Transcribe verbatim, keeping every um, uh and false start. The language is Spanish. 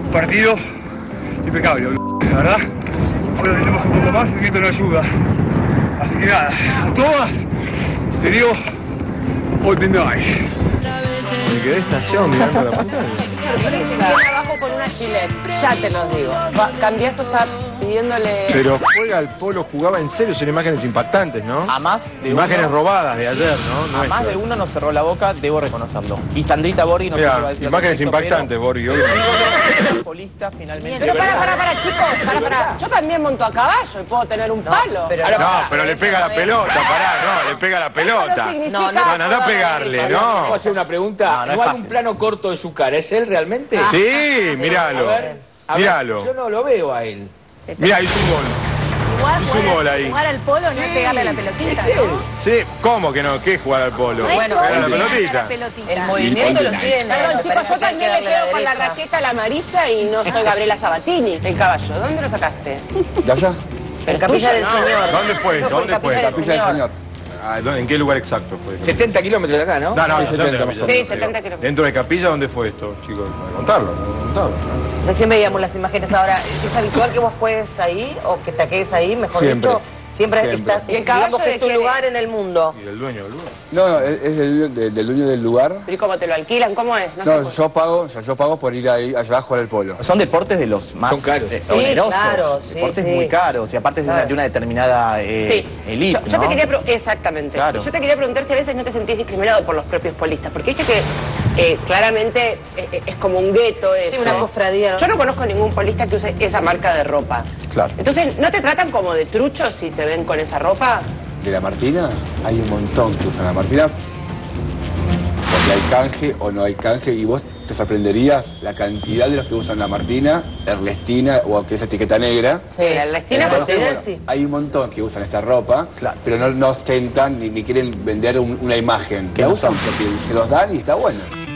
partido impecable, boludo. La verdad, ahora tenemos un poco más y esto no ayuda. Así que nada, a todas, te digo, Open Night. Me quedé estación mirando la pantalla. Viene abajo con una Gillette, ya te los digo. Va, Cambiaso está pidiéndole... Pero juega al polo, jugaba en serio, son imágenes impactantes, ¿no? A más de Imágenes uno, robadas de ayer, ¿no? A más de uno nos cerró la boca, debo reconocerlo. Y Sandrita Borghi, no sé qué va a Mira, decir. imágenes impactantes, Borghi, obvio. El polista finalmente... Pero para, para, para, chicos, para, para. Yo también monto a caballo y puedo tener un palo. Pero no, pero le pega la pelota, pará, no, le pega la pelota. No, No, no, anda a pegarle, no. ¿Puedo hacer una pregunta? No, no ¿No, es hay fácil. un plano corto de su cara? ¿Es él realmente? Sí, míralo, A ver, a ver, míralo. yo no lo veo a él. Mira, hizo un gol. Jugar, Hizo un jugar- gol ahí. jugar al polo no es pegarle a la pelotita, Es él. ¿no? Sí, ¿cómo que no? ¿Qué es jugar al polo? No es Bueno, solo pegar la pegarle a pelotita. la pelotita. El movimiento lo tiene. Perdón, me chicos, parece yo que hay también que me darle a quedo con la derecha. raqueta, la amarilla, y no soy Gabriela Sabatini. El caballo, ¿dónde lo sacaste? ¿De allá? En Capilla del Señor. ¿Dónde fue? Eso ¿Dónde en fue? Capilla del Capilla del Señor. Ah, ¿dónde- ¿En qué lugar exacto fue? setenta kilómetros de acá, ¿no? No, no, Sí, no, setenta, ¿dónde? más o menos. Sí, No sé. setenta kilómetros. ¿Dentro de Capilla dónde fue esto, chicos? Para contarlo, para contarlo. Recién veíamos las imágenes. Ahora, ¿es habitual que vos juegues ahí o que te quedes ahí, mejor Siempre. dicho? Siempre, Siempre. estás, ¿Y el es, caballo digamos que de es tu quién lugar es? en el mundo. ¿Y del dueño del lugar? No, no, es, es del, del- del dueño del lugar. ¿Y cómo te lo alquilan? ¿Cómo es? No, No, sé. yo pago, o sea, yo pago por ir ahí, allá a jugar al polo. Son deportes de los más Son caros. eh, Sí, onerosos. claro, sí, deportes sí. muy caros y aparte es de una, Claro. de una determinada eh, Sí, elite, yo, yo ¿no? te quería pre- exactamente. Claro. Yo te quería preguntar si a veces no te sentís discriminado por los propios polistas, porque viste que eh, claramente eh, es como un gueto eso. Sí, una cofradía, ¿no? Yo no conozco ningún polista que use esa marca de ropa. Claro. Entonces, ¿no te tratan como de truchos si te ven con esa ropa? De la Martina, hay un montón que usan la Martina. Porque hay canje o no hay canje. Y vos te sorprenderías la cantidad de los que usan la Martina, Ernestina o que es etiqueta negra. Sí, la Ernestina Entonces, conocida, bueno, sí. hay un montón que usan esta ropa, pero no, no ostentan ni, ni quieren vender un- una imagen. La usan porque se los dan y está bueno.